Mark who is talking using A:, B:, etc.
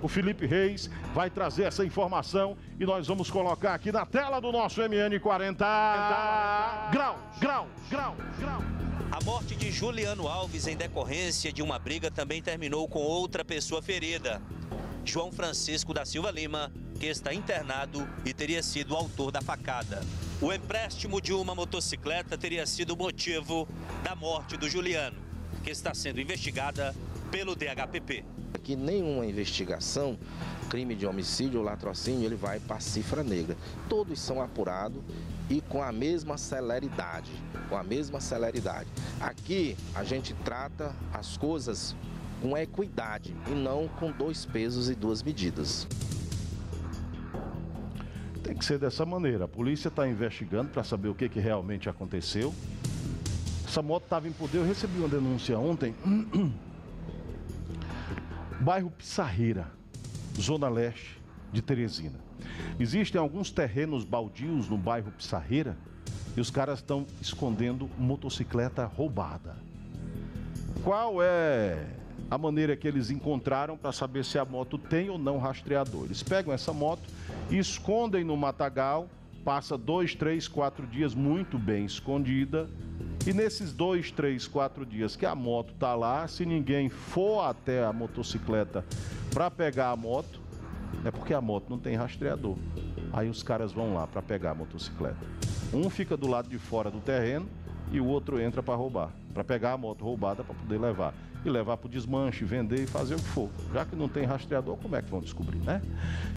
A: O Felipe Reis vai trazer essa informação e nós vamos colocar aqui na tela do nosso MN40. Grau.
B: A morte de Juliano Alves em decorrência de uma briga também terminou com outra pessoa ferida. João Francisco da Silva Lima, que está internado e teria sido o autor da facada. O empréstimo de uma motocicleta teria sido o motivo da morte do Juliano, que está sendo investigada pelo DHPP.
C: Aqui nenhuma investigação, crime de homicídio ou latrocínio, ele vai para a cifra negra. Todos são apurados e com a mesma celeridade, Aqui a gente trata as coisas com equidade e não com 2 pesos e 2 medidas.
A: Tem que ser dessa maneira. A polícia está investigando para saber o que realmente aconteceu. Essa moto estava em poder. Eu recebi uma denúncia ontem. Bairro Pissarreira, Zona Leste de Teresina. Existem alguns terrenos baldios no bairro Pissarreira e os caras estão escondendo motocicleta roubada. Qual é a maneira que eles encontraram para saber se a moto tem ou não rastreador? Eles pegam essa moto e escondem no matagal, passa 2, 3, 4 dias muito bem escondida. E nesses 2, 3, 4 dias que a moto está lá, se ninguém for até a motocicleta para pegar a moto, é porque a moto não tem rastreador. Aí os caras vão lá para pegar a motocicleta. Um fica do lado de fora do terreno e o outro entra para roubar, para pegar a moto roubada para poder levar. E levar para o desmanche, vender e fazer o que for. Já que não tem rastreador, como é que vão descobrir, né?